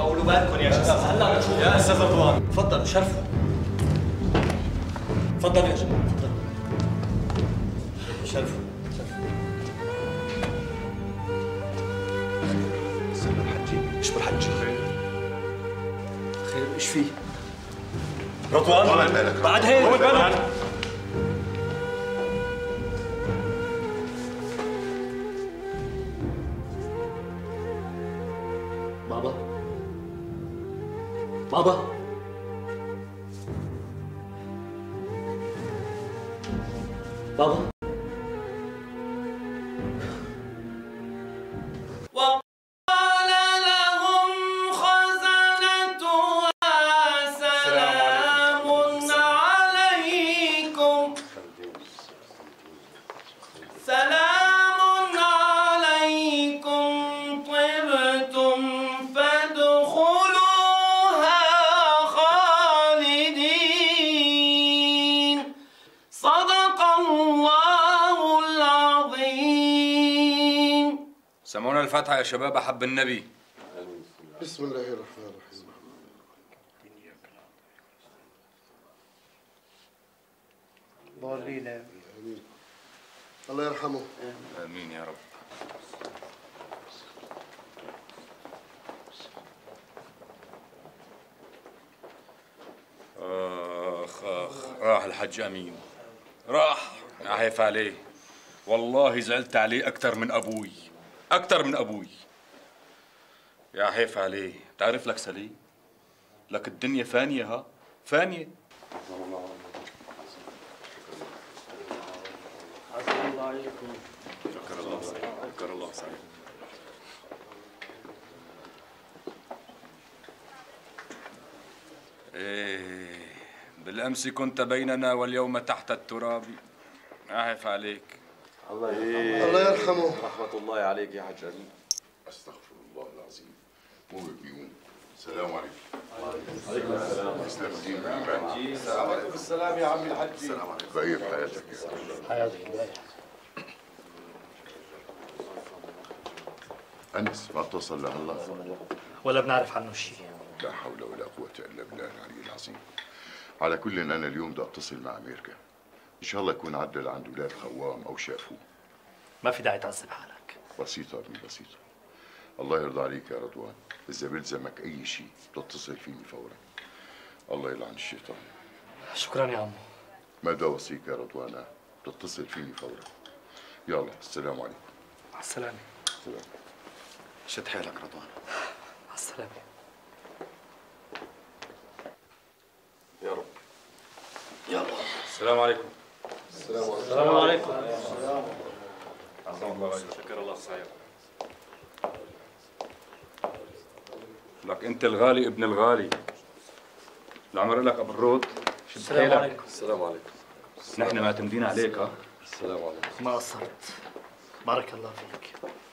طولوا بالكم يا شباب، هلا بنشوف. يا استاذ رضوان تفضل شرفوا. تفضل يا شباب تفضل. شرفوا استنى الحجي، ايش بالحجي؟ خير ايش فيه؟ رضوان بعد هيك بابا بابا بابا سمعونا الفاتحة يا شباب أحب النبي. بسم الله الرحمن الرحيم. ضالين آمين. الله يرحمه. آمين يا رب. آخ راح الحج أمين، راح. عيف عليه والله، زعلت عليه أكثر من أبوي، أكثر من أبوي. يا حيف عليه. تعرف لك سليم، لك الدنيا فانية، ها فانية. عسى الله عليكم. شكر الله سعيد، شكر الله سعيد. إيه بالأمس كنت بيننا واليوم تحت التراب. أعف عليك. الله يرحمه. رحمة الله عليك يا حج أمين. استغفر الله العظيم. مو بيقوم. السلام عليكم. عليكم السلام. اسلام الدين بالله. السلام عليكم. السلام يا عمي الحجي. السلام عليكم. بقية حياتك يا حياتك. أنس ما اتصل لهلا؟ ولا بنعرف عنه شيء. لا حول ولا قوة إلا بالله العلي العظيم. على كل أنا اليوم بدي أتصل مع أمريكا. إن شاء الله يكون عدل عند أولاد خوام أو شافوه. ما في داعي تعذب حالك. بسيطة ابني بسيطة. الله يرضى عليك يا رضوان، إذا بلزمك أي شيء بتتصل فيني فورا. الله يلعن الشيطان. شكرا يا عمو. ما بدي أوصيك يا رضوان، بتتصل فيني فورا. يلا السلام عليكم. مع السلامة. سلام. شد حيلك رضوان. مع السلامة. يا رب. يلا السلام عليكم. السلام عليكم. عظم الله وجهك. شكر الله سعيد. لك انت الغالي ابن الغالي. العمر لك ابو الرود. السلام عليكم. السلام عليكم. نحن معتمدين عليك، ها. السلام عليكم. ما قصرت. بارك الله فيك.